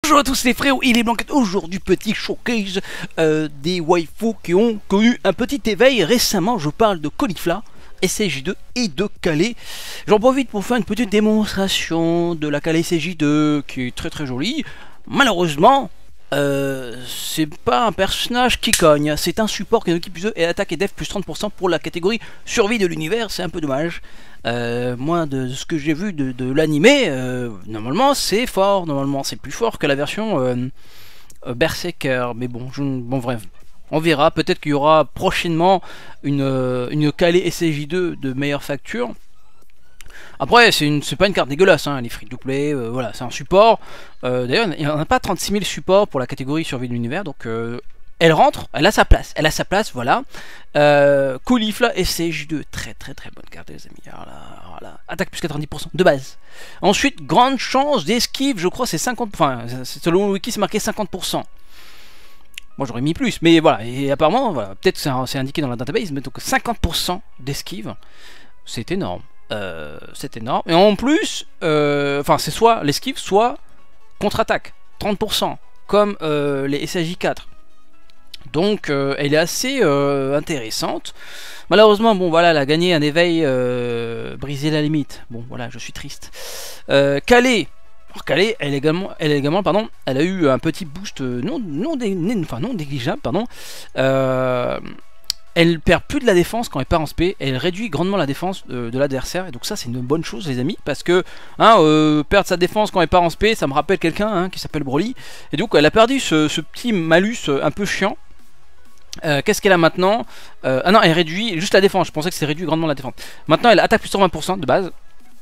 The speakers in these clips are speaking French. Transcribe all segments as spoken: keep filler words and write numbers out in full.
Bonjour à tous les frérots, il est Blanquette. Aujourd'hui, petit showcase euh, des waifus qui ont connu un petit éveil récemment. Je parle de Caulifla, S C J deux et de Calais. J'en profite pour faire une petite démonstration de la Calais S C J deux qui est très très jolie. Malheureusement, euh, c'est pas un personnage qui cogne, c'est un support qui est équipe plus deux et attaque et def plus trente pour cent pour la catégorie survie de l'univers. C'est un peu dommage. Euh, moi de ce que j'ai vu de, de l'animé, euh, normalement c'est fort, normalement c'est plus fort que la version euh, euh, Berserker, mais bon, je, bon bref, on verra, peut-être qu'il y aura prochainement une, euh, une Calais S C J deux de meilleure facture. Après c'est pas une carte dégueulasse, hein, elle est free to play, euh, voilà, c'est un support, euh, d'ailleurs il n'y en a pas trente-six mille supports pour la catégorie survie de l'univers, donc euh, elle rentre, elle a sa place, elle a sa place, voilà. Euh, Caulifla S C J deux, très très très bonne carte les amis. Alors là, alors là, attaque plus quatre-vingt-dix pour cent de base. Ensuite, grande chance d'esquive, je crois c'est cinquante, enfin selon le wiki c'est marqué cinquante pour cent. Moi j'aurais mis plus, mais voilà, et apparemment, voilà, peut-être c'est indiqué dans la database, mais donc cinquante pour cent d'esquive, c'est énorme. Euh, c'est énorme. Et en plus, euh, enfin c'est soit l'esquive, soit contre-attaque, trente pour cent, comme euh, les S J quatre. Donc euh, elle est assez euh, intéressante. Malheureusement, bon voilà, elle a gagné un éveil euh, brisé la limite. Bon voilà, je suis triste. Euh, Calais, alors Calais, elle également, elle également, pardon, elle a eu un petit boost non non, dé, enfin, non négligeable, pardon. Euh, elle perd plus de la défense quand elle part en spé. Elle réduit grandement la défense de, de l'adversaire. Et donc ça c'est une bonne chose les amis, parce que hein, euh, perdre sa défense quand elle part en spé, ça me rappelle quelqu'un hein, qui s'appelle Broly. Et donc elle a perdu ce, ce petit malus un peu chiant. Euh, Qu'est-ce qu'elle a maintenant? euh, Ah non, elle réduit juste la défense. Je pensais que c'est réduit grandement la défense. Maintenant, elle attaque plus cent vingt pour cent de base.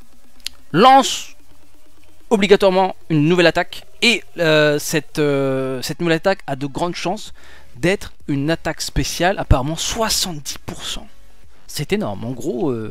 Lance obligatoirement une nouvelle attaque. Et euh, cette, euh, cette nouvelle attaque a de grandes chances d'être une attaque spéciale. Apparemment soixante-dix pour cent. C'est énorme. En gros, euh,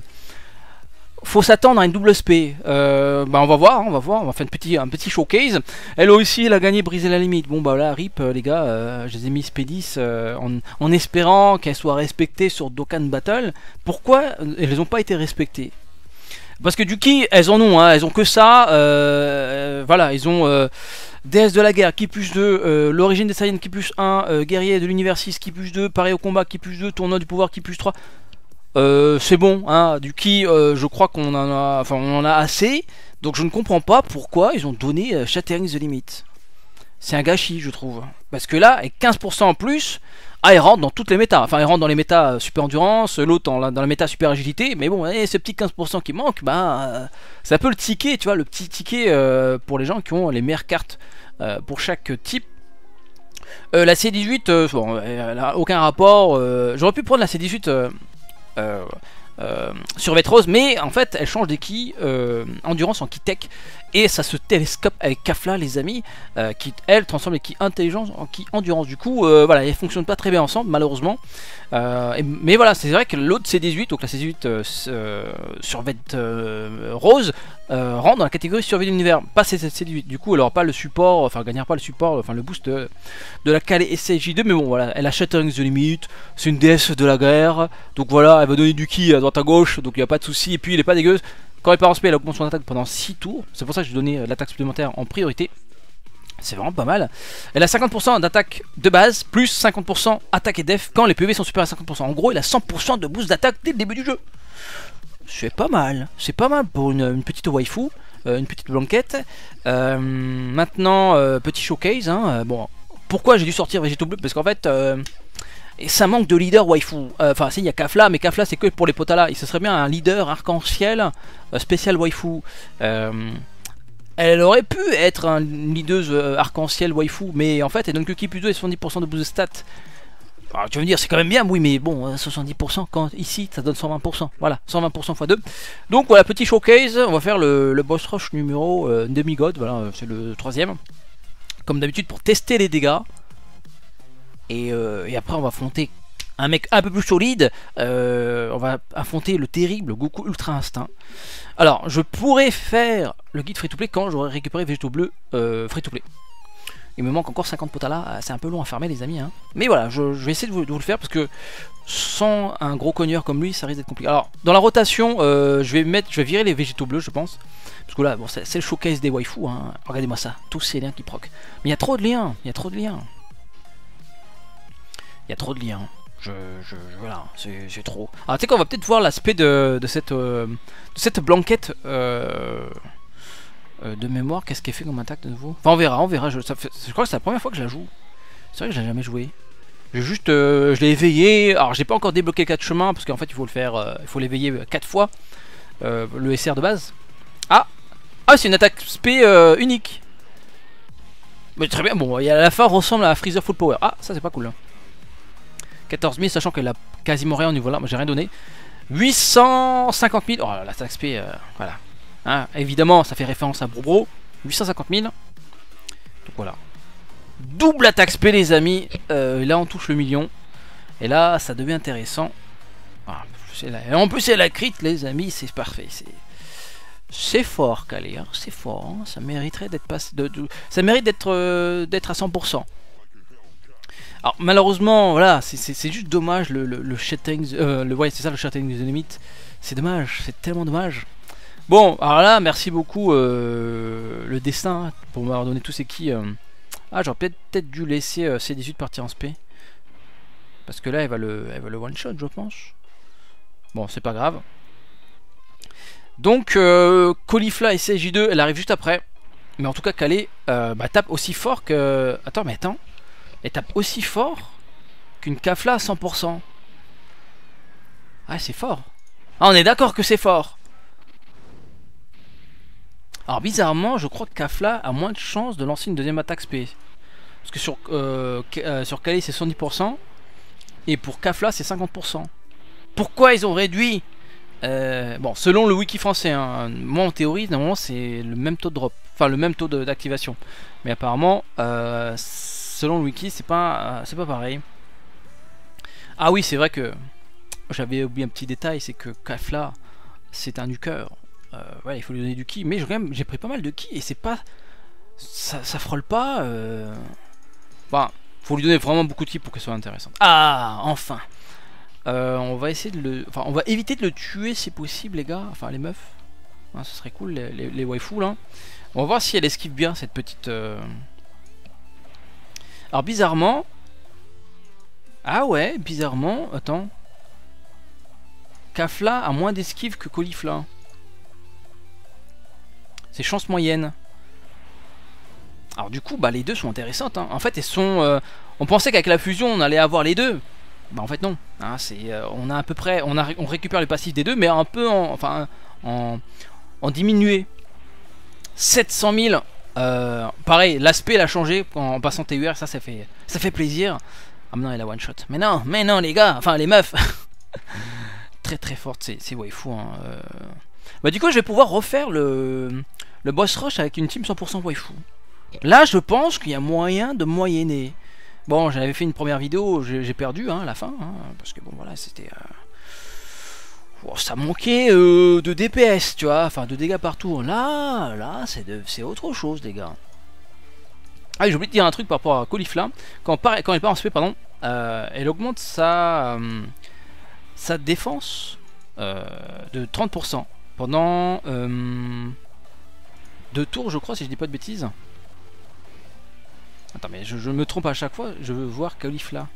faut s'attendre à une double spé. Euh, bah on va voir, hein, on va voir, on va faire un petit, un petit showcase. Elle aussi, elle a gagné briser la limite. Bon bah là, rip euh, les gars, euh, je les ai mis spé dix euh, en, en espérant qu'elles soient respectées sur Dokkan Battle. Pourquoi elles n'ont pas été respectées? Parce que du qui, elles en ont, hein, elles ont que ça. Euh, voilà, ils ont euh, déesse de la guerre qui plus deux, euh, l'origine des Saiyans qui plus un, euh, guerrier de l'univers six qui plus deux, pareil au combat qui plus deux, tournoi du pouvoir qui plus trois. Euh, c'est bon, hein, du qui euh, je crois qu'on en a, enfin on en a assez, donc je ne comprends pas pourquoi ils ont donné euh, Shattering the Limit. C'est un gâchis je trouve, parce que là avec quinze pour cent en plus, ah il rentre dans toutes les méta, enfin il rentre dans les méta euh, super endurance, l'autre dans la, dans la méta super agilité, mais bon, et ce petit quinze pour cent qui manque, bah euh, c'est un peu le ticket, tu vois, le petit ticket euh, pour les gens qui ont les meilleures cartes euh, pour chaque type. Euh, la C dix-huit, euh, bon, elle n'a aucun rapport, euh, j'aurais pu prendre la C dix-huit euh, Euh, euh, sur Vetrose, mais en fait elle change des ki euh, endurance en ki tech et ça se télescope avec Caulifla les amis, euh, qui elle transforme les ki intelligence en ki endurance. Du coup euh, voilà, elles fonctionnent pas très bien ensemble malheureusement, euh, et, mais voilà, c'est vrai que l'autre C dix-huit, donc la C dix-huit euh, euh, sur Vetrose euh, rentre dans la catégorie survie de l'univers, pas C dix-huit. Du coup elle aura pas le support, enfin elle gagnera pas le support, enfin le boost de, de la Calais S C J deux, mais bon voilà, elle a Shattering the Limit, c'est une déesse de la guerre, donc voilà, elle va donner du ki à droite à gauche, donc il n'y a pas de souci. Et puis il est pas dégueulasse. Quand elle part en spé, elle augmente son attaque pendant six tours. C'est pour ça que je donné l'attaque supplémentaire en priorité. C'est vraiment pas mal. Elle a cinquante pour cent d'attaque de base, plus cinquante pour cent attaque et def quand les P V sont supérieurs à cinquante pour cent. En gros, elle a cent pour cent de boost d'attaque dès le début du jeu. C'est pas mal. C'est pas mal pour une, une petite waifu, euh, une petite blanquette. Euh, maintenant, euh, petit showcase. Hein, euh, bon, pourquoi j'ai dû sortir Végéto Bleu? Parce qu'en fait... Euh, et ça manque de leader waifu. Enfin, euh, si, il y a Caulifla, mais Caulifla c'est que pour les Potala. Et ce serait bien un leader arc-en-ciel euh, spécial waifu. Euh, elle aurait pu être une leaduse euh, arc-en-ciel waifu, mais en fait, elle donne que ki plus deux et soixante-dix pour cent de boost de stats. Alors, tu veux me dire, c'est quand même bien, oui, mais bon, soixante-dix pour cent quand ici ça donne cent vingt pour cent. Voilà, cent vingt pour cent fois deux. Donc, voilà, petit showcase. On va faire le, le boss rush numéro euh, demi-god. Voilà, c'est le troisième. Comme d'habitude, pour tester les dégâts. Et, euh, et après on va affronter un mec un peu plus solide, euh, on va affronter le terrible Goku Ultra Instinct. Alors je pourrais faire le guide free to play quand j'aurai récupéré Végéto Bleu euh, free to play. Il me manque encore cinquante Potala, c'est un peu long à farmer les amis, hein. Mais voilà, je, je vais essayer de vous, de vous le faire parce que sans un gros cogneur comme lui ça risque d'être compliqué. Alors dans la rotation, euh, je vais mettre, je vais virer les Végéto Bleus je pense, Parce que là, bon, c'est le showcase des waifus, hein. Regardez-moi ça, tous ces liens qui proc. Mais il y a trop de liens, il y a trop de liens. Il y a trop de liens. Je, je, je voilà, c'est trop. Alors tu sais qu'on va peut-être voir l'aspect de, de cette euh, de cette blanquette euh, euh, de mémoire. Qu'est-ce qu'elle fait comme attaque de nouveau? Enfin on verra, on verra. Je, ça fait, je crois que c'est la première fois que je la joue. C'est vrai que je l'ai jamais joué. J'ai juste, euh, je l'ai éveillé. Alors j'ai pas encore débloqué quatre chemins parce qu'en fait il faut le faire, euh, il faut l'éveiller quatre fois. Euh, le S R de base. Ah, ah c'est une attaque spé euh, unique. Mais très bien. Bon, et à la fin ressemble à Freezer Full Power. Ah ça c'est pas cool. Hein. quatorze mille, sachant qu'elle a quasiment rien au niveau là, moi j'ai rien donné. huit cent cinquante mille, oh l'attaque spé, euh, voilà. Hein, évidemment, ça fait référence à Brobro. huit cent cinquante mille. Donc voilà. Double attaque spé, les amis. Euh, là, on touche le million. Et là, ça devient intéressant. Voilà. Et en plus, c'est la crit, les amis, c'est parfait. C'est fort, Calais. Hein, c'est fort. Hein, ça mériterait d'être pas. De, de, ça mérite d'être euh, d'être à cent pour cent. Alors malheureusement, voilà, c'est juste dommage le, le, le Shattering, euh, le ouais c'est ça le Shattering the Limit, c'est dommage, c'est tellement dommage. Bon, alors là, merci beaucoup euh, le destin hein, pour m'avoir donné tous ces qui. Euh... Ah, j'aurais peut-être peut dû laisser euh, C dix-huit partir en spé, parce que là, elle va le, elle va le one shot, je pense. Bon, c'est pas grave. Donc, euh, Caulifla et C J deux, elle arrive juste après, mais en tout cas, Calais euh, bah, tape aussi fort que. Attends, mais attends. Elle tape aussi fort qu'une Kafla à cent pour cent. Ah, c'est fort. Ah, on est d'accord que c'est fort. Alors, bizarrement, je crois que Kafla a moins de chances de lancer une deuxième attaque spé. Parce que sur, euh, euh, sur Kali, c'est soixante-dix pour cent. Et pour Kafla, c'est cinquante pour cent. Pourquoi ils ont réduit euh, Bon, selon le wiki français, hein, moi en théorie, normalement, c'est le même taux de drop. Enfin, le même taux d'activation. Mais apparemment, euh, selon le wiki, c'est pas, euh, c'est pas pareil. Ah oui, c'est vrai que j'avais oublié un petit détail, c'est que Kafla, c'est un nuqueur. Euh, ouais, il faut lui donner du ki, mais j'ai pris pas mal de ki et c'est pas, ça, ça frôle pas. Euh... Enfin, faut lui donner vraiment beaucoup de ki pour qu'elle soit intéressante. Ah, enfin. Euh, on va essayer de le, enfin, on va éviter de le tuer si possible, les gars. Enfin, les meufs. Hein, ce serait cool, les, les, les waifus là. On va voir si elle esquive bien cette petite. Euh... Alors bizarrement. Ah ouais, bizarrement. Attends. Kafla a moins d'esquive que Caulifla. C'est chance moyenne. Alors du coup, bah les deux sont intéressantes. Hein. En fait, elles sont. Euh, on pensait qu'avec la fusion, on allait avoir les deux. Bah en fait non. Hein, c'est. Euh, on a à peu près. On a. On récupère le passif des deux, mais un peu en. Enfin, en. En diminué. sept cent mille. Euh, pareil, l'aspect l'a changé en passant T U R. Ça, ça fait. Ça fait plaisir. Ah mais non, elle a one shot. Mais non, mais non les gars. Enfin les meufs. Très très forte, c'est waifu. Hein. Euh... Bah du coup, je vais pouvoir refaire le. Le boss rush avec une team cent pour cent waifu. Là, je pense qu'il y a moyen de moyenner. Bon, j'avais fait une première vidéo, j'ai perdu hein, à la fin. Hein, parce que bon, voilà, c'était... Euh... Oh, ça manquait euh, de D P S, tu vois. Enfin, de dégâts par tour. Là, là, c'est autre chose, les gars. Ah, j'ai oublié de dire un truc par rapport à Caulifla. Quand, par... Quand elle part en spé, pardon, euh, elle augmente sa, euh, sa défense euh, de trente pour cent. Pendant... Euh... deux tours je crois si je dis pas de bêtises. Attends mais je, je me trompe à chaque fois. Je veux voir Caulifla.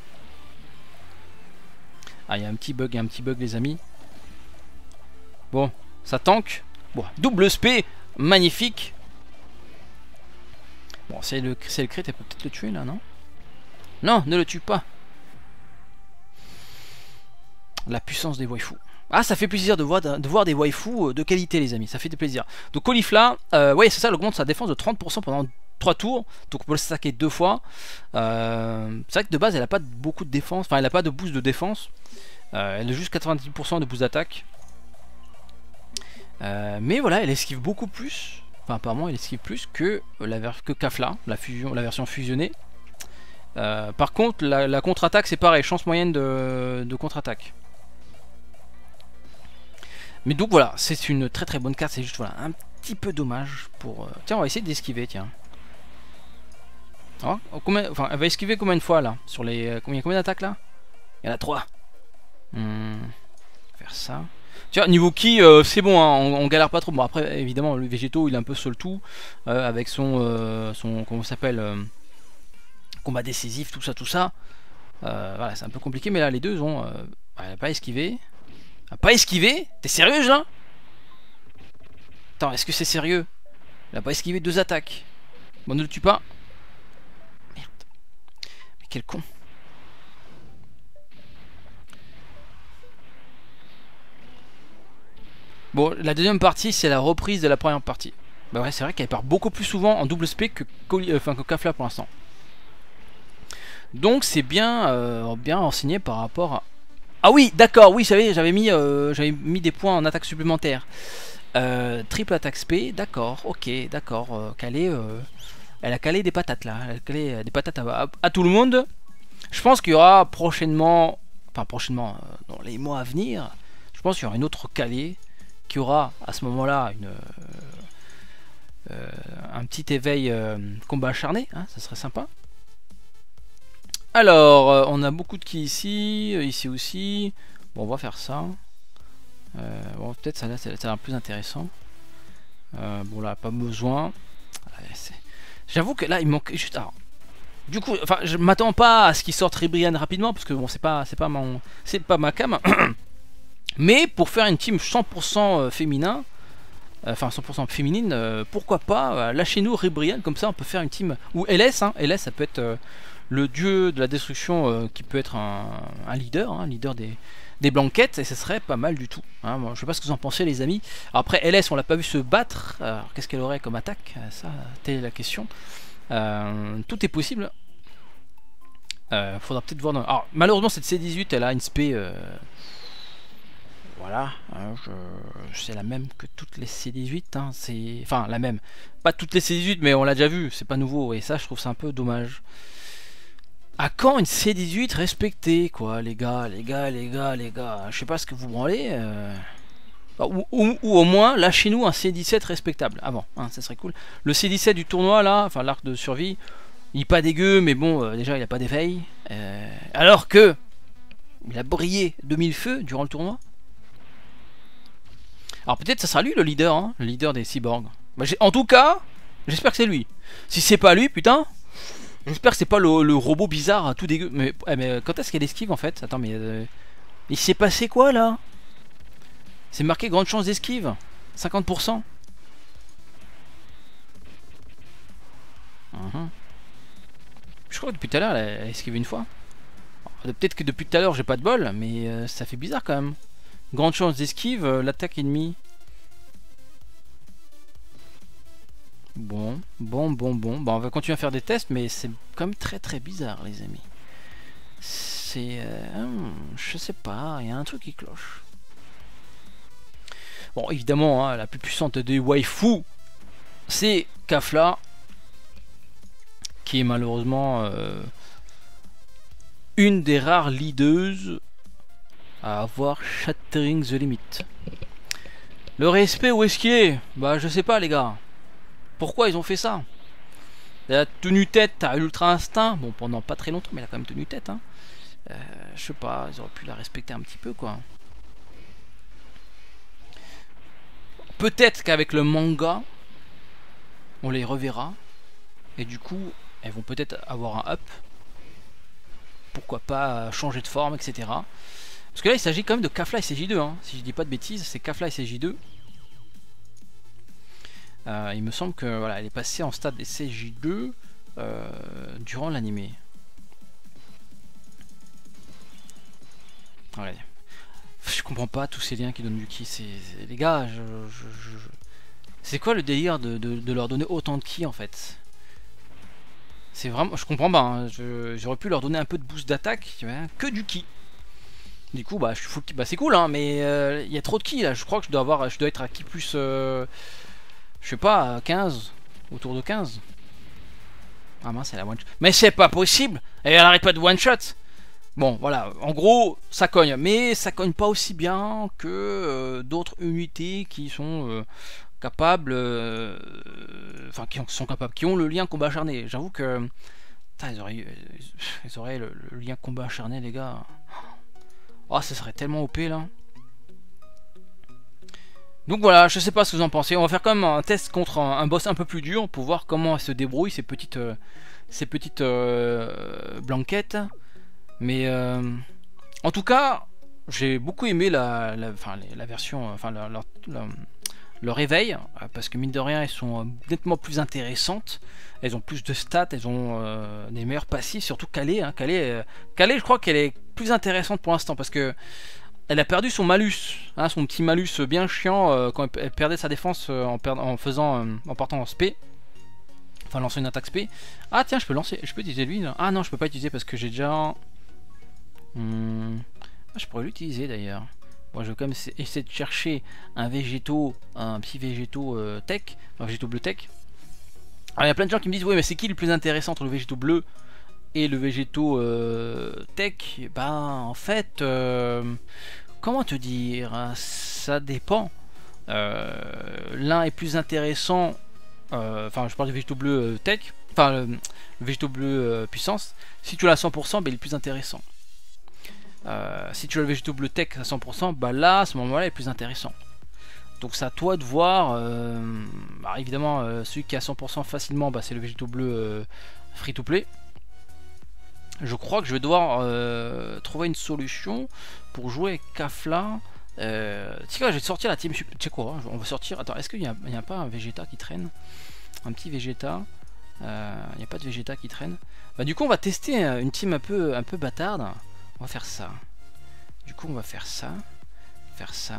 Ah il y a un petit bug, il y a un petit bug les amis. Bon ça tank. Bon double spé. Magnifique. Bon c'est le, le crit. Elle peut peut-être le tuer là non? Non ne le tue pas. La puissance des waifus. Ah, ça fait plaisir de voir, de voir des waifus de qualité, les amis. Ça fait des plaisirs. Donc, Caulifla, euh, ouais, c'est ça, elle augmente sa défense de trente pour cent pendant trois tours. Donc, on peut s'attaquer deux fois. Euh, c'est vrai que de base, elle n'a pas beaucoup de défense. Enfin, elle n'a pas de boost de défense. Euh, elle a juste quatre-vingt-dix pour cent de boost d'attaque. Euh, mais voilà, elle esquive beaucoup plus. Enfin, apparemment, elle esquive plus que, la, que Kafla, la, fusion, la version fusionnée. Euh, par contre, la, la contre-attaque, c'est pareil. Chance moyenne de, de contre-attaque. Mais donc voilà, c'est une très très bonne carte, c'est juste voilà un petit peu dommage pour... Euh... Tiens, on va essayer d'esquiver, tiens. Oh, combien... Enfin, elle va esquiver combien de fois là? Sur les... Combien, combien d'attaques là? Il y en a trois. Hmm... Faire ça. Tu vois, niveau ki, euh, c'est bon, hein, on, on galère pas trop. Bon, après, évidemment, le végétaux, il est un peu seul tout, euh, avec son, euh, son, comment ça s'appelle, euh, combat décisif, tout ça, tout ça. Euh, voilà, c'est un peu compliqué, mais là, les deux ont, euh, elle a pas esquivé. Elle a pas esquivé? T'es sérieuse là? Attends, est-ce que c'est sérieux? Elle a pas esquivé deux attaques. Bon, ne le tue pas. Merde. Mais quel con. Bon, la deuxième partie, c'est la reprise de la première partie. Bah ouais, c'est vrai qu'elle part beaucoup plus souvent en double spé que, euh, enfin, que Kafla pour l'instant. Donc c'est bien, euh, bien renseigné par rapport à... Ah oui, d'accord, oui, j'avais mis, euh, j'avais mis des points en attaque supplémentaire. Euh, triple attaque spé, d'accord, ok, d'accord. Euh, calé, euh, elle a calé des patates là, elle a calé des patates à, à, à tout le monde. Je pense qu'il y aura prochainement, enfin prochainement, euh, dans les mois à venir, je pense qu'il y aura une autre calée qui aura à ce moment-là une... Euh, un petit éveil euh, combat acharné, hein, ça serait sympa. Alors, euh, on a beaucoup de qui ici, euh, ici aussi. Bon, on va faire ça. Euh, bon, peut-être ça, ça, ça a l'air plus intéressant. Euh, bon, là, pas besoin. J'avoue que là, il manque juste. Alors, du coup, enfin, je m'attends pas à ce qu'il sorte Ribrianne rapidement, parce que bon, c'est pas, c'est pas mon, c'est pas ma cam. Mais pour faire une team cent pour cent féminin. Enfin cent pour cent féminine, euh, pourquoi pas, euh, lâchez-nous Ribrianne, comme ça on peut faire une team, ou L S, hein, L S ça peut être euh, le dieu de la destruction euh, qui peut être un, un leader, un hein, leader des, des blanquettes, et ce serait pas mal du tout. Hein. Moi, je sais pas ce que vous en pensez les amis. Alors, après L S on l'a pas vu se battre, alors qu'est-ce qu'elle aurait comme attaque? Ça, telle est la question. Euh, tout est possible. Euh, faudra peut-être voir dans... Alors malheureusement cette C dix-huit elle a une spé... Euh... Voilà, hein, c'est la même que toutes les C dix-huit, hein, c'est... Enfin, la même. Pas toutes les C dix-huit, mais on l'a déjà vu, c'est pas nouveau, et ça, je trouve ça un peu dommage. À quand une C dix-huit respectée, quoi, les gars, les gars, les gars, les gars. Je sais pas ce que vous branlez. Euh... Ou, ou, ou au moins, lâchez-nous un C dix-sept respectable, avant, hein, ça serait cool. Le C dix-sept du tournoi, là, enfin, l'arc de survie, il est pas dégueu, mais bon, euh, déjà, il a pas d'éveil. Euh... Alors que... Il a brillé de mille feux durant le tournoi. Alors peut-être ça sera lui le leader, hein, le leader des cyborgs. Bah, en tout cas, j'espère que c'est lui. Si c'est pas lui, putain, j'espère que c'est pas le, le robot bizarre tout dégueu. Mais, mais quand est-ce qu'elle esquive en fait? Attends, mais euh, il s'est passé quoi là? C'est marqué grande chance d'esquive, cinquante pour cent. Uh-huh. Je crois que depuis tout à l'heure elle a esquivé une fois. Peut-être que depuis tout à l'heure j'ai pas de bol, mais euh, ça fait bizarre quand même. Grande chance d'esquive, euh, l'attaque ennemie. Bon, bon, bon, bon. Bon, on va continuer à faire des tests, mais c'est quand même très très bizarre, les amis. C'est... Euh, je sais pas, il y a un truc qui cloche. Bon, évidemment, hein, la plus puissante des waifus, c'est Kafla, qui est malheureusement euh, une des rares leaders à avoir Shattering the Limit. Le respect, où est-ce qu'il est? Bah je sais pas les gars. Pourquoi ils ont fait ça? Elle a tenu tête à Ultra Instinct. Bon, pendant pas très longtemps, mais elle a quand même tenu tête. Hein. Euh, je sais pas, ils auraient pu la respecter un petit peu quoi. Peut-être qu'avec le manga, on les reverra. Et du coup, elles vont peut-être avoir un up. Pourquoi pas changer de forme, et cetera. Parce que là, il s'agit quand même de Kafla et C J deux. Hein. Si je dis pas de bêtises, c'est Kafla et C J deux. Euh, il me semble que voilà, elle est passée en stade des C J deux euh, durant l'animé. Ouais. Je comprends pas tous ces liens qui donnent du ki. C'est les gars, je, je, je... c'est quoi le délire de, de, de leur donner autant de ki en fait? C'est vraiment, je comprends pas. Hein. J'aurais pu leur donner un peu de boost d'attaque, que du ki. Du coup, bah, je suis full ki. Bah, c'est cool, hein, mais il euh, y a trop de ki là. Je crois que je dois avoir, je dois être à ki plus, euh, je sais pas, quinze, autour de quinze. Ah mince, c'est la one shot. Mais c'est pas possible. Et elle arrête pas de one shot. Bon, voilà. En gros, ça cogne, mais ça cogne pas aussi bien que euh, d'autres unités qui sont euh, capables, euh, enfin qui sont capables, qui ont le lien combat acharné. J'avoue que, putain, ils auraient, ils auraient le, le lien combat acharné, les gars. Oh, ça serait tellement O P là. Donc voilà, je sais pas ce que vous en pensez. On va faire quand même un test contre un, un boss un peu plus dur pour voir comment elle se débrouille, ces petites, euh, ces petites euh, blanquettes. Mais euh, en tout cas, j'ai beaucoup aimé la, la, enfin, la version, enfin la, la, la, le réveil, parce que mine de rien, elles sont nettement plus intéressantes. Elles ont plus de stats, elles ont euh, des meilleurs passifs, surtout Calais. Hein. Calais, euh, Calais, je crois qu'elle est plus intéressante pour l'instant parce que elle a perdu son malus, hein, son petit malus bien chiant euh, quand elle perdait sa défense euh, en, perd en faisant, euh, en partant en spé. Enfin, lancer une attaque spé. Ah tiens, je peux lancer, je peux utiliser lui. Là. Ah non, je peux pas utiliser parce que j'ai déjà. Hmm. Ah, je pourrais l'utiliser d'ailleurs. Bon, je vais quand même essayer de chercher un végétaux, un petit végétaux euh, tech, un végétaux bleu tech. Alors il y a plein de gens qui me disent oui, mais c'est qui le plus intéressant entre le végétaux bleu et le végétaux euh, tech? Bah en fait, euh, comment te dire, ça dépend. Euh, L'un est plus intéressant, euh, enfin je parle du végétaux bleu euh, tech, enfin le, le végétaux bleu euh, puissance. Si tu l'as à cent pour cent, bah, il est plus intéressant. Euh, si tu as le végétaux bleu tech à cent pour cent, bah là à ce moment là il est plus intéressant. Donc c'est à toi de voir. Euh, bah, évidemment euh, celui qui est à cent pour cent facilement, bah, c'est le végétaux bleu euh, free to play. Je crois que je vais devoir euh, trouver une solution pour jouer avec Kafla. Euh, Tiens, je vais sortir la team. Tu sais quoi, hein, on va sortir. Attends, est-ce qu'il n'y a, a pas un Vegeta qui traîne? Un petit Vegeta. Euh, il n'y a pas de Vegeta qui traîne. Bah, du coup, on va tester une team un peu, un peu bâtarde. On va faire ça. Du coup, on va faire ça. Faire ça.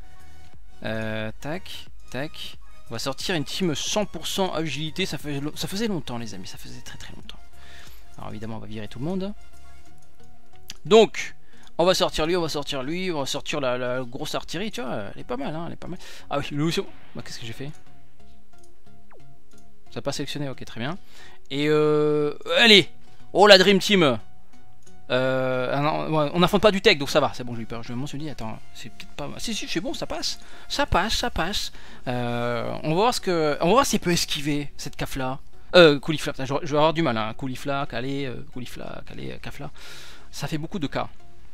Euh, tac, tac. On va sortir une team cent pour cent agilité. Ça, fait, ça faisait longtemps, les amis. Ça faisait très très longtemps. Alors évidemment on va virer tout le monde. Donc on va sortir lui, on va sortir lui, on va sortir la, la grosse artillerie, tu vois, elle est pas mal, hein, elle est pas mal. Ah oui, lui aussi. Bah, qu'est-ce que j'ai fait? Ça n'a pas sélectionné, ok très bien. Et euh... allez. Oh la Dream Team. euh... On n'affronte pas du tech donc ça va, c'est bon, j'ai eu peur. Je m'en suis dit, attends, c'est peut-être pas... Si si c'est bon, ça passe. Ça passe, ça passe. euh... On va voir ce que... On va voir s'il peut esquiver cette caf là. Euh, Caulifla, je vais avoir du mal, hein. Caulifla, Calais, euh, Caulifla, Calais, euh, Cafla. Ça fait beaucoup de cas.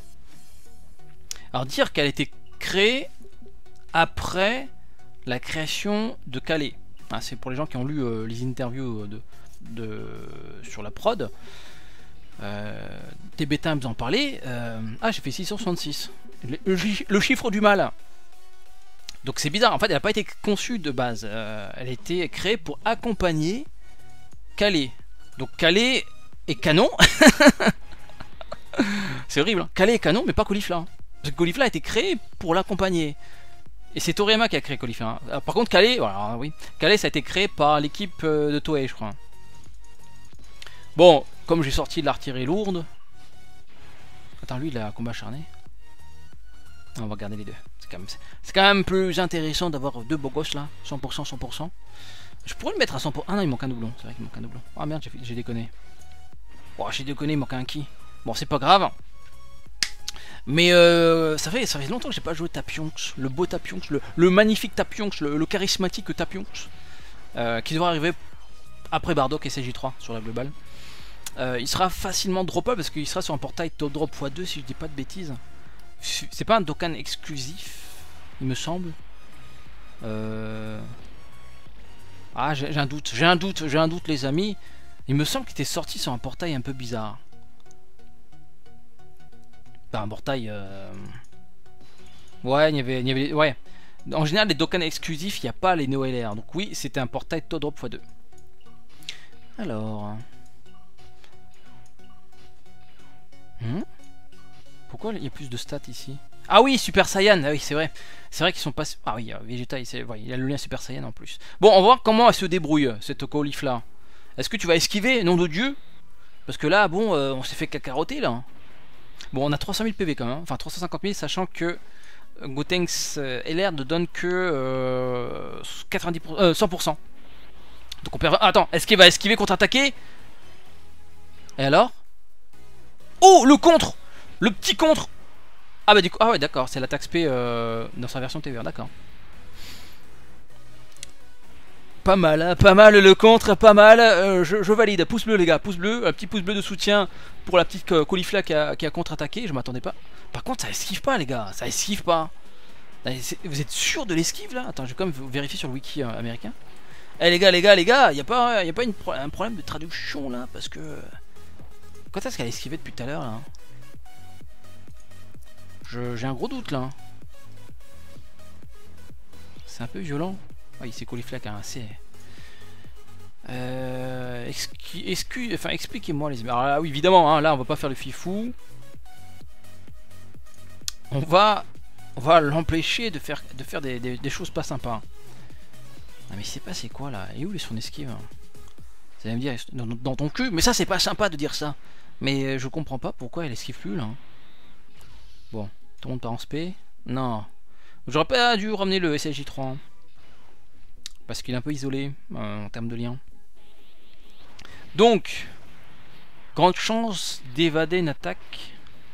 Alors dire qu'elle a été créée après la création de Calais. Hein, c'est pour les gens qui ont lu euh, les interviews de, de, sur la prod. Euh, T B Times en parlait. Euh, ah, j'ai fait six cent soixante-six. Le, le, le chiffre du mal. Donc c'est bizarre. En fait, elle n'a pas été conçue de base. Euh, elle a été créée pour accompagner Calais. Donc Calais est canon. C'est horrible. Hein. Calais est canon, mais pas Caulifla. Hein. Parce que Caulifla a été créé pour l'accompagner. Et c'est Toriyama qui a créé Caulifla. Hein. Alors, par contre, Calais, voilà, oui. Calais, ça a été créé par l'équipe de Toei, je crois. Bon, comme j'ai sorti de l'artillerie lourde. Attends, lui, il a un combat acharné. On va regarder les deux. C'est quand même, c'est quand même plus intéressant d'avoir deux beaux gosses là. cent pour cent, cent pour cent. Je pourrais le mettre à cent pour cent. Ah non, il manque un doublon. C'est vrai qu'il manque un doublon. Ah merde, j'ai déconné. Oh, j'ai déconné, il manque un ki. Bon, c'est pas grave. Mais euh, ça, fait, ça fait longtemps que j'ai pas joué Tapionx. Le beau Tapionx, le, le magnifique Tapionx, le, le charismatique Tapionx. Euh, qui devrait arriver après Bardock et C J trois sur la globale. Euh, il sera facilement droppable parce qu'il sera sur un portail top drop fois deux si je dis pas de bêtises. C'est pas un Dokkan exclusif, il me semble. Euh... Ah, j'ai un doute, j'ai un doute, j'ai un doute, les amis. Il me semble qu'il était sorti sur un portail un peu bizarre. Enfin, un portail. Euh... Ouais, il y avait, il y avait, ouais. En général, les Dokkan exclusifs, il n'y a pas les Neo L R. Donc oui, c'était un portail top drop fois deux. Alors. Hmm, pourquoi il y a plus de stats ici? Ah oui, Super Saiyan, ah oui c'est vrai. C'est vrai qu'ils sont pas... Ah oui, Vegeta, il, ouais, il a le lien Super Saiyan en plus. Bon, on va voir comment elle se débrouille, cette Caulifla. Est-ce que tu vas esquiver, nom de Dieu? Parce que là, bon, euh, on s'est fait cacaroter, là. Bon, on a trois cent mille P V quand même, hein. Enfin trois cent cinquante mille, sachant que Gotenks euh, L R ne donne que euh, quatre-vingt-dix pour cent, euh, cent pour cent. Donc on perd... Ah, attends, est-ce qu'il va esquiver, contre-attaquer? Et alors? Oh, le contre! Le petit contre! Ah bah du coup, ah ouais d'accord, c'est l'attaque spé euh, dans sa version T V R, d'accord. Pas mal, hein, pas mal le contre, pas mal, euh, je, je valide, pouce bleu les gars, pouce bleu, un petit pouce bleu de soutien pour la petite euh, Caulifla qui a, qui a contre-attaqué, je m'attendais pas. Par contre ça esquive pas les gars, ça esquive pas. Vous êtes sûr de l'esquive là? Attends, je vais quand même vérifier sur le wiki euh, américain. Eh les gars, les gars, les gars, y a pas, y a pas une, un problème de traduction là? Parce que... Quand est-ce qu'elle a esquivé depuis tout à l'heure là? J'ai un gros doute là. C'est un peu violent. Ah, il s'est coliflac hein, assez... Euh, excuse, enfin expliquez-moi les... Alors là, oui évidemment, hein, là on va pas faire le fifou. On va... On va l'empêcher de faire, de faire des, des, des choses pas sympas. Ah mais c'est pas c'est quoi là? Et où est son esquive? Vous allez me dire dans, dans ton cul. Mais ça c'est pas sympa de dire ça. Mais je comprends pas pourquoi elle esquive plus là. Bon, tout le monde part en spé. Non. J'aurais pas dû ramener le S S J trois. Hein, parce qu'il est un peu isolé euh, en termes de lien. Donc, grande chance d'évader une attaque.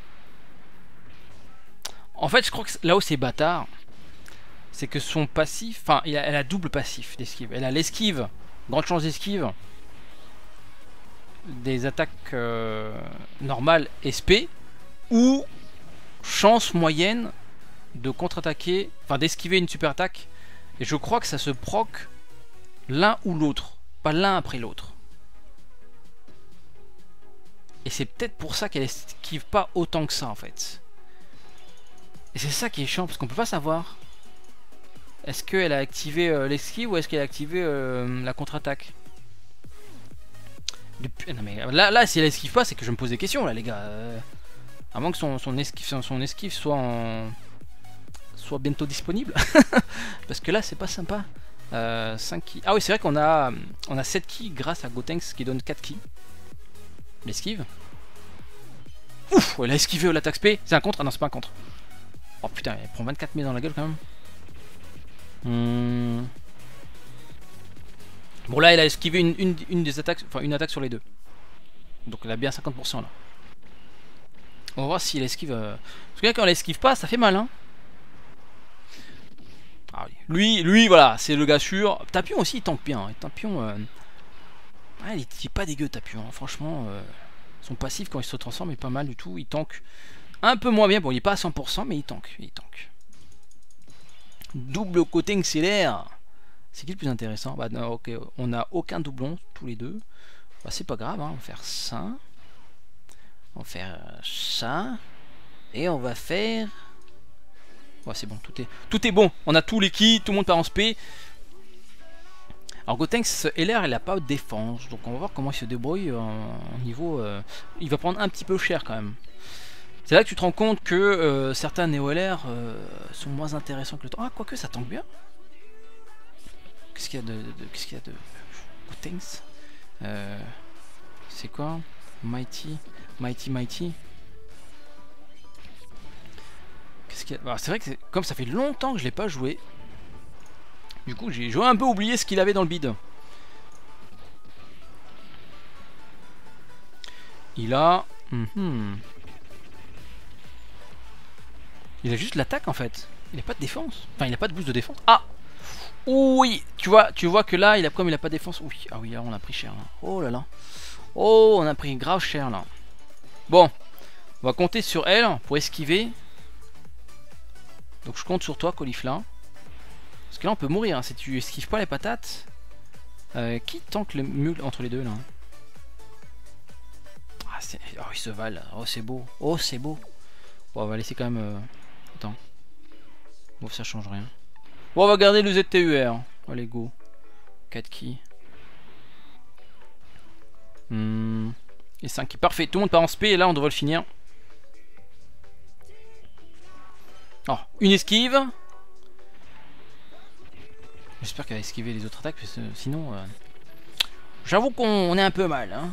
En fait, je crois que là où c'est bâtard, c'est que son passif, enfin, elle a double passif d'esquive. Elle a l'esquive, grande chance d'esquive, des attaques euh, normales S P, ou chance moyenne de contre-attaquer, enfin d'esquiver une super attaque. Et je crois que ça se proc l'un ou l'autre, pas l'un après l'autre. Et c'est peut-être pour ça qu'elle esquive pas autant que ça en fait. Et c'est ça qui est chiant parce qu'on peut pas savoir. Est-ce qu'elle a activé euh, l'esquive ou est-ce qu'elle a activé euh, la contre-attaque? Depuis... Non mais là, là si elle esquive pas, c'est que je me pose des questions là les gars. Euh... À moins que son, son, esquive, son esquive soit en... soit bientôt disponible. Parce que là c'est pas sympa. Euh, cinq keys. Ah oui c'est vrai qu'on a on a sept keys grâce à Gotenks qui donne quatre keys. L'esquive. Ouf, elle a esquivé l'attaque S P. C'est un contre? Ah non c'est pas un contre. Oh putain, elle prend vingt-quatre mille dans la gueule quand même. Hmm. Bon là elle a esquivé une, une, une des attaques, enfin une attaque sur les deux. Donc elle a bien cinquante pour cent là. On va voir si elle esquive. Euh... Parce que là quand elle esquive pas, ça fait mal hein. Ah, oui. Lui, lui voilà, c'est le gars sûr. Tapion aussi il tank bien. Hein. Tapion, euh... ouais, il est pas dégueu Tapion. Hein. Franchement, euh... son passif quand il se transforme est pas mal du tout. Il tank un peu moins bien. Bon il est pas à cent pour cent mais il tank. Il tank. Double côté accélère. C'est qui le plus intéressant? Bah non, ok, on n'a aucun doublon tous les deux. Bah c'est pas grave, hein. On va faire ça. On va faire ça. Et on va faire... Ouais c'est bon, tout est, tout est bon. On a tous les kits, tout le monde part en spé. Alors Gotenks L R, elle a pas de défense. Donc on va voir comment il se débrouille en niveau... Euh... Il va prendre un petit peu cher quand même. C'est là que tu te rends compte que euh, certains Néo L R euh, sont moins intéressants que le temps. Ah, quoique ça tank bien. Qu'est-ce qu'il y a de. de, de Qu'est-ce qu'il y a de. Gotenks euh, c'est quoi? Mighty. Mighty, Mighty. Qu'est-ce qu'il y a? Bah, c'est vrai que comme ça fait longtemps que je l'ai pas joué. Du coup, j'ai un peu oublié ce qu'il avait dans le bide. Il a. Mm-hmm. Il a juste l'attaque en fait. Il n'a pas de défense. Enfin, il n'a pas de boost de défense. Ah oui, tu vois, tu vois que là, il a comme il n'a pas de défense. Oui, ah oui, là, on a pris cher. Là. Oh là là. Oh, on a pris grave cher là. Bon, on va compter sur elle pour esquiver. Donc je compte sur toi, Colifla. Parce que là, on peut mourir hein, si tu esquives pas les patates. Euh, qui tank le mieux entre les deux là? Ah, oh, il se valent. Oh, c'est beau. Oh, c'est beau. Bon, on va laisser quand même. Euh... Attends. Bon, ça change rien. Bon, on va garder le Z T U R. Allez, go. quatre keys. Hmm. Et cinq keys. Parfait. Tout le monde part en spé. Et là, on devrait le finir. Oh, une esquive. J'espère qu'elle a esquivé les autres attaques. Parce que sinon. Euh... J'avoue qu'on est un peu mal. Hein.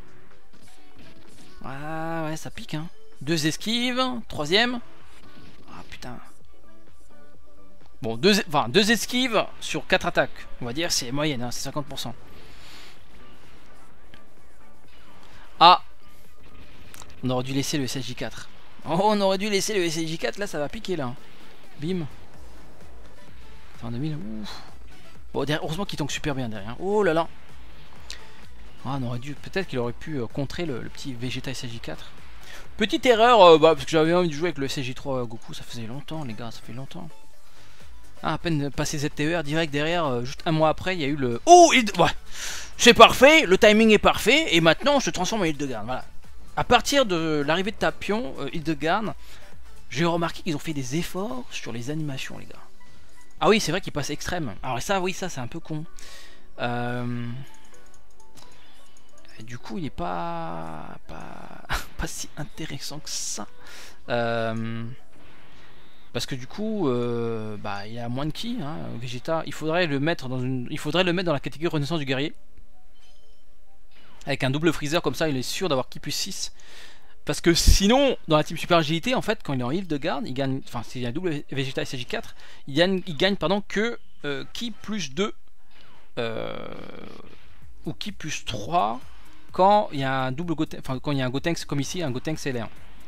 Ah, ouais, ça pique. Hein. Deux esquives. Troisième. Ah, putain. Bon, deux, enfin, deux esquives sur quatre attaques. On va dire c'est moyenne, hein, c'est cinquante pour cent. Ah, on aurait dû laisser le S S J quatre. Oh, on aurait dû laisser le S S J quatre, là ça va piquer là. Bim. Enfin, deux mille, ouf. Bon, derrière, heureusement qu'il tank super bien derrière. Oh là là. Ah, on aurait dû, peut-être qu'il aurait pu euh, contrer le, le petit Vegeta S S J quatre. Petite erreur, euh, bah, parce que j'avais envie de jouer avec le S S J trois euh, Goku, ça faisait longtemps les gars, ça fait longtemps. Ah, à peine passé Z T E R, direct derrière, euh, juste un mois après, il y a eu le... Oh il... ouais. C'est parfait, le timing est parfait, et maintenant on se transforme en Hildegarde. Voilà. À partir de l'arrivée de Tapion, euh, Hildegarde, j'ai remarqué qu'ils ont fait des efforts sur les animations, les gars. Ah oui, c'est vrai qu'il passe extrême. Alors ça, oui, ça c'est un peu con. Euh... Du coup, il est pas... pas... pas si intéressant que ça. Euh... Parce que du coup, euh, bah, il a moins de ki, hein, Vegeta. Il faudrait le mettre dans une, il faudrait le mettre dans la catégorie Renaissance du guerrier. Avec un double freezer comme ça, il est sûr d'avoir ki plus six. Parce que sinon, dans la team super agilité, en fait, quand il est en Hildegarde, il gagne, enfin, s'il y a un double Vegeta S J quatre, il gagne, il gagne pardon, que euh, ki plus deux euh, ou ki plus trois quand il y a un double Gotenks, enfin, quand il y a un Gotenks comme ici, un Gotenks L R.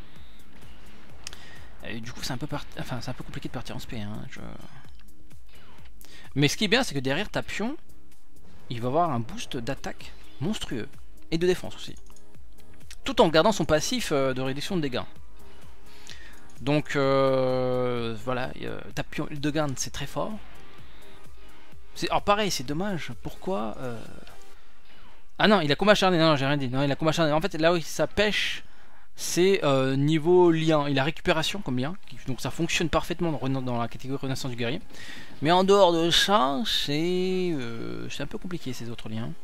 Et du coup c'est un peu part... enfin, c'est un peu compliqué de partir en spé, hein, je... Mais ce qui est bien, c'est que derrière Tapion, il va avoir un boost d'attaque monstrueux et de défense aussi, tout en gardant son passif de réduction de dégâts. Donc euh, voilà, euh, Tapion Hildegarde c'est très fort. Alors pareil, c'est dommage, pourquoi euh... Ah non, il a combat acharné, non, non j'ai rien dit, non, il a combat acharné. En fait là où ça pêche, c'est euh, niveau lien, il a récupération comme lien, donc ça fonctionne parfaitement dans, dans la catégorie Renaissance du guerrier. Mais en dehors de ça, c'est euh, un peu compliqué ces autres liens.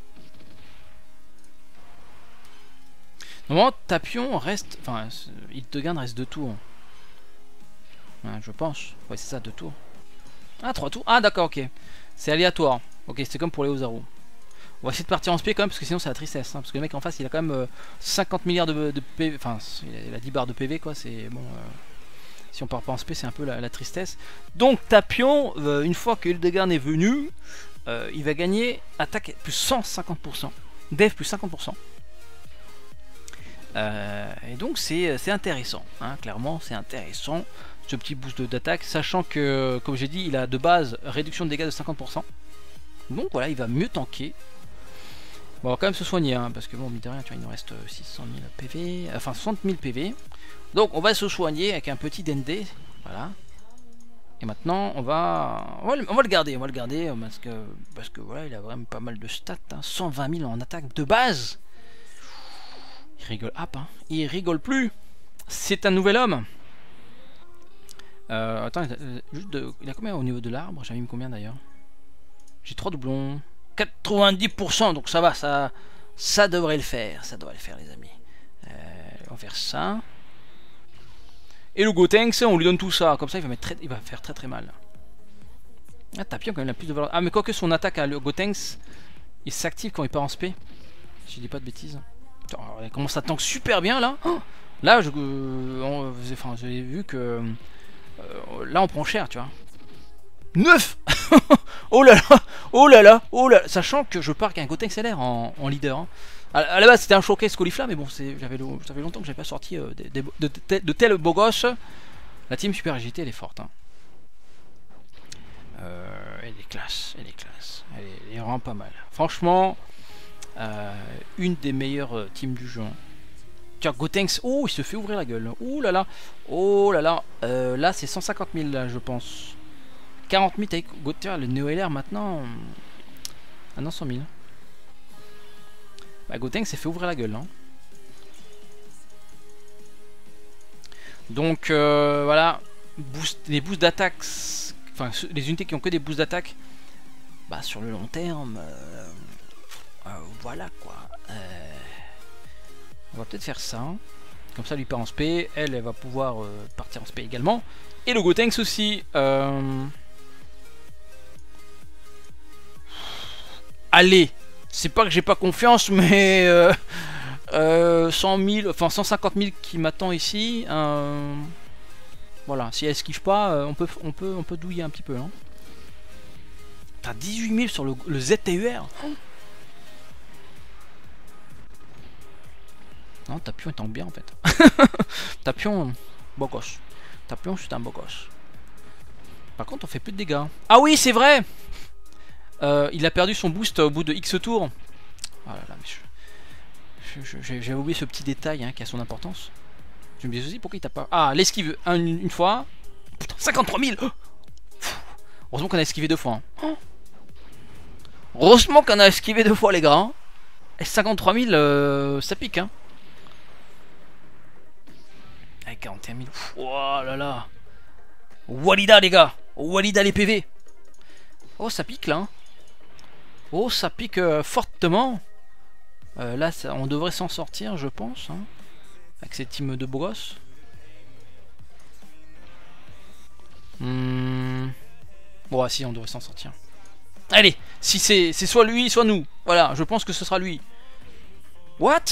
Normalement, Tapion reste, enfin, Hildegarde reste deux tours. Ouais, je pense, ouais c'est ça, deux tours. Ah, trois tours, ah d'accord, ok. C'est aléatoire, ok, c'est comme pour les Ozaru. On va essayer de partir en spé quand même, parce que sinon c'est la tristesse, hein, parce que le mec en face il a quand même euh, cinquante milliards de, de P V, enfin il a dix barres de P V quoi, c'est bon, euh, si on part pas en spé c'est un peu la, la tristesse. Donc Tapion, euh, une fois que Hildegarde est venu, euh, il va gagner attaque plus cent cinquante pour cent, def plus cinquante pour cent. Euh, et donc c'est intéressant, hein, clairement c'est intéressant, ce petit boost d'attaque, sachant que comme j'ai dit il a de base réduction de dégâts de cinquante pour cent. Donc voilà, il va mieux tanker. Bon, on va quand même se soigner, hein, parce que bon, mine de rien, tu vois, il nous reste six cent mille P V, enfin soixante mille P V. Donc on va se soigner avec un petit D N D, voilà. Et maintenant, on va, on va, le, on va le garder, on va le garder, parce que, parce que voilà, il a vraiment pas mal de stats, hein, cent vingt mille en attaque de base. Il rigole, hop, hein, il rigole plus. C'est un nouvel homme. Euh, attends, juste de, il a combien au niveau de l'arbre? J'avais mis combien d'ailleurs? J'ai trois doublons. quatre-vingt-dix pour cent, donc ça va, ça, ça devrait le faire, ça devrait le faire les amis. Euh, on va faire ça. Et le Gotenks, on lui donne tout ça, comme ça il va, mettre très, il va faire très très mal. Ah, Tapion quand même a plus de valeur. Ah mais quoique son attaque à le Gotenks, il s'active quand il part en spé. Si je dis pas de bêtises. Attends, il commence à tank super bien là. Oh, là, je, euh, on, enfin, j'ai vu que euh, là on prend cher, tu vois. neuf. Oh là là, oh là là, oh là là. Sachant que je pars avec un Gotenks L R en, en leader, hein. À la base c'était un showcase Caulifla, mais bon, j'avais longtemps que j'avais pas sorti euh, des, des, de, de, de tels beaux gosses. La team Super Agilité elle est forte, hein. euh, Elle est classe, elle est classe, elle est, elle est vraiment pas mal. Franchement, euh, une des meilleures euh, teams du jeu, hein. Tiens, Gotenks, oh il se fait ouvrir la gueule. Oh là là, oh là là, euh, là c'est cent cinquante mille là je pense. quarante mille avec Gotenks, le Neo L R maintenant. Ah non, cent mille. Bah, Gotenks s'est fait ouvrir la gueule, hein. Donc euh, voilà, boost, les boosts d'attaque, enfin les unités qui ont que des boosts d'attaque, bah sur le long terme, euh, euh, voilà quoi. Euh, on va peut-être faire ça, hein. Comme ça lui part en spé, elle, elle va pouvoir euh, partir en spé également. Et le Gotenks aussi. Euh... Allez, c'est pas que j'ai pas confiance, mais euh, euh, cent mille, enfin cent cinquante mille qui m'attend ici. Euh, voilà, si elle esquive pas, euh, on peut, on peut, on peut douiller un petit peu, hein. T'as dix-huit mille sur le, le Z T E R. Oh. Non, Tapion est en bien en fait. Tapion, beau gosse. Tapion, c'est un beau gosse. Par contre, on fait plus de dégâts. Ah oui, c'est vrai. Euh, il a perdu son boost au bout de X tours. Oh là là, mais j'avais oublié ce petit détail, hein, qui a son importance. Je me dis aussi pourquoi il t'a pas. Ah, l'esquive une, une fois. Putain, cinquante-trois mille. Oh, Heureusement qu'on a esquivé deux fois. Hein. Oh. Heureusement qu'on a esquivé deux fois les gars. Hein. Et cinquante-trois mille, euh, ça pique. Hein. Avec quarante et un mille. Oh là là. Walida les gars. Walida les P V. Oh ça pique là. Hein. Oh ça pique euh, fortement. Euh, là ça, on devrait s'en sortir je pense. Hein. Avec cette team de beaux gosses. Hmm. Bon, si, on devrait s'en sortir. Allez, si c'est soit lui, soit nous. Voilà, je pense que ce sera lui. What?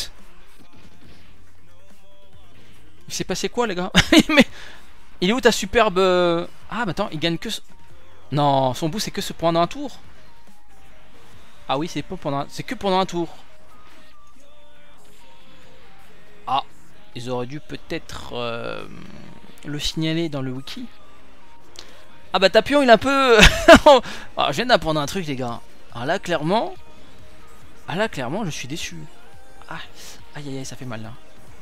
Il s'est passé quoi, les gars? Mais il est où ta superbe... Ah, mais attends, il gagne que... Non, son bout, c'est que ce pendant un tour. Ah oui, c'est pas pendant... C'est que pendant un tour. Ah, ils auraient dû peut-être euh, le signaler dans le wiki. Ah bah Tapion il est un peu... ah, je viens d'apprendre un truc les gars. Ah là clairement... Ah là clairement je suis déçu. Ah, aïe aïe aïe ça fait mal là.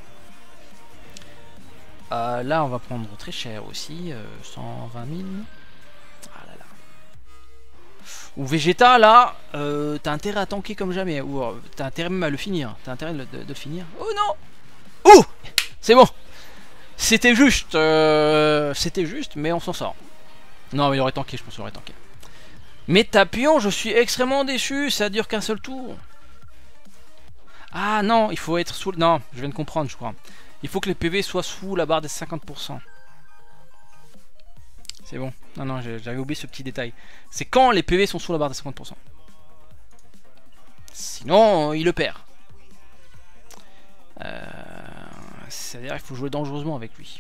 Euh, là on va prendre très cher aussi. Euh, cent vingt mille. Ah là là. Ou Vegeta là, euh, t'as intérêt à tanker comme jamais. Ou euh, t'as intérêt même à le finir. T'as intérêt de, de, de le finir. Oh non. Ouh. C'est bon. C'était juste. Euh, C'était juste mais on s'en sort. Non mais il aurait tanké, je pense qu'il aurait tanké. Mais Tapion, je suis extrêmement déçu, ça dure qu'un seul tour. Ah non, il faut être sous... Non, je viens de comprendre je crois. Il faut que les P V soient sous la barre des cinquante pour cent. C'est bon. Non, non, j'avais oublié ce petit détail. C'est quand les P V sont sous la barre des cinquante pour cent. Sinon, il le perd. Euh... C'est-à-dire qu'il faut jouer dangereusement avec lui.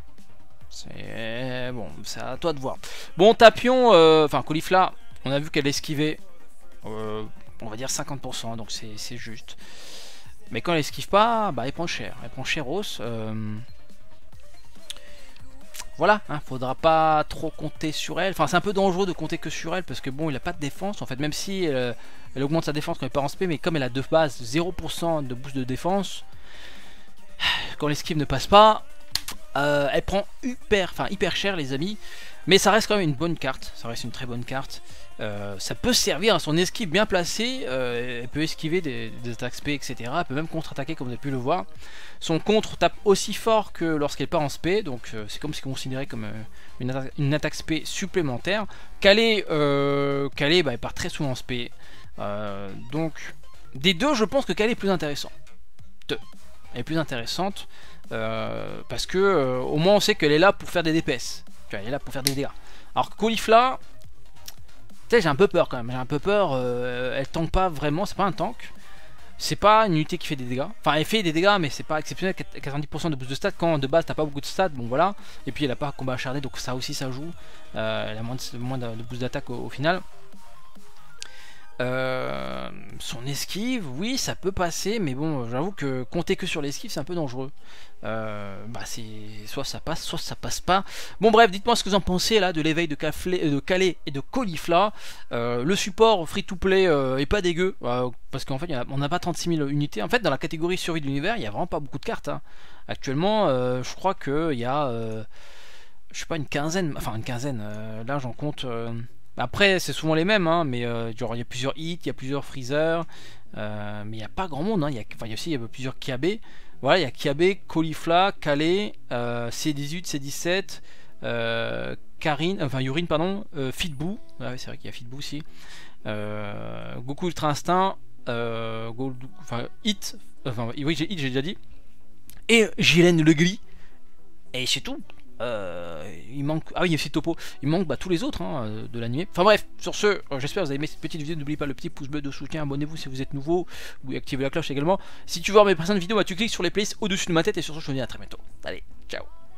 C'est bon, c'est à toi de voir. Bon, Tapion, euh, enfin Caulifla, on a vu qu'elle esquivait, euh, on va dire cinquante pour cent, donc c'est juste. Mais quand elle esquive pas, bah elle prend cher, elle prend cher hausse. Euh... Voilà, hein, faudra pas trop compter sur elle. Enfin, c'est un peu dangereux de compter que sur elle parce que bon, il a pas de défense en fait, même si elle, elle augmente sa défense quand elle part en spé, mais comme elle a de base zéro pour cent de boost de défense, quand l'esquive ne passe pas. Euh, elle prend hyper, enfin hyper cher les amis, mais ça reste quand même une bonne carte, ça reste une très bonne carte. Euh, ça peut servir à son esquive bien placée, euh, elle peut esquiver des, des attaques spé, et cetera. Elle peut même contre-attaquer comme vous avez pu le voir. Son contre tape aussi fort que lorsqu'elle part en spé, donc euh, c'est comme si considéré comme euh, une, attaque, une attaque spé supplémentaire. Calais, euh, Calais bah, elle part très souvent en spé, euh, donc des deux je pense que Calais est plus intéressant. Deux. Elle est plus intéressante. Euh, parce que euh, au moins on sait qu'elle est là pour faire des D P S. Elle est là pour faire des dégâts. Alors que Caulifla, tu sais, j'ai un peu peur quand même. J'ai un peu peur. Euh, elle tank pas vraiment. C'est pas un tank. C'est pas une unité qui fait des dégâts. Enfin, elle fait des dégâts, mais c'est pas exceptionnel. quatre-vingt-dix pour cent de boost de stats. Quand de base t'as pas beaucoup de stats, bon voilà. Et puis elle a pas combat acharné, donc ça aussi ça joue. Euh, elle a moins de, moins de boost d'attaque au, au final. Euh, son esquive, oui, ça peut passer, mais bon, j'avoue que compter que sur l'esquive, c'est un peu dangereux. Euh, bah, c'est soit ça passe, soit ça passe pas. Bon, bref, dites-moi ce que vous en pensez là de l'éveil de, de Calais et de Caulifla. Euh, le support free-to-play euh, est pas dégueu, euh, parce qu'en fait, a, on n'a pas trente-six mille unités. En fait, dans la catégorie survie de l'univers, il y a vraiment pas beaucoup de cartes. Hein. Actuellement, euh, je crois que il y a, euh, je sais pas, une quinzaine, enfin une quinzaine. Euh, là, j'en compte. Euh, Après, c'est souvent les mêmes, hein, mais euh, genre, il y a plusieurs hits, il y a plusieurs freezers, euh, mais il n'y a pas grand monde. Hein, il y a, enfin, il y a aussi il y a plusieurs Kiabe. Voilà, il y a Kiabe, Caulifla, Calais, euh, C dix-huit, C dix-sept, euh, Karine, enfin Yurine, pardon, euh, Fitboo. Ah, c'est vrai qu'il y a Fitboo aussi. Euh, Goku Ultra Instinct, euh, Gold, enfin Hit, enfin oui, j'ai Hit, j'ai déjà dit. Et Gilène Le Gris. Et c'est tout. Euh, il manque, ah oui, il y a aussi Topo, il manque bah, tous les autres hein, de l'animé. Enfin bref, sur ce, euh, j'espère que vous avez aimé cette petite vidéo. N'oubliez pas le petit pouce bleu de soutien, abonnez-vous si vous êtes nouveau, ou activez la cloche également. Si tu veux voir mes précédentes vidéos, bah, tu cliques sur les playlists au-dessus de ma tête. Et sur ce, je te dis à très bientôt. Allez, ciao.